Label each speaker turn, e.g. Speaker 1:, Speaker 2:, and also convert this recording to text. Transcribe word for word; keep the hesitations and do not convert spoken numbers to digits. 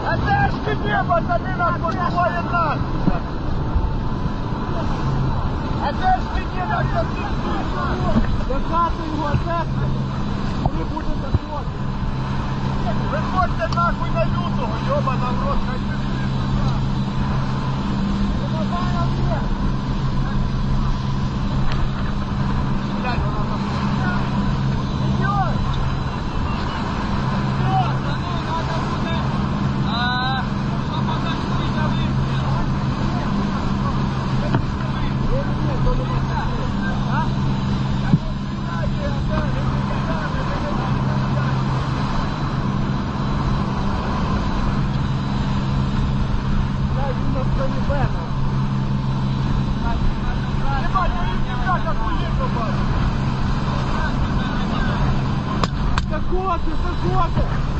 Speaker 1: А це ж тебе, пацани, нас подуває нас! А це ж тебе, нас подуває!
Speaker 2: Держати його, серце! Коли буде заходити!
Speaker 1: Виходьте нахуй на лютого, йобана в рот, хай ти блядь, вона там.
Speaker 2: Заходи, заходи!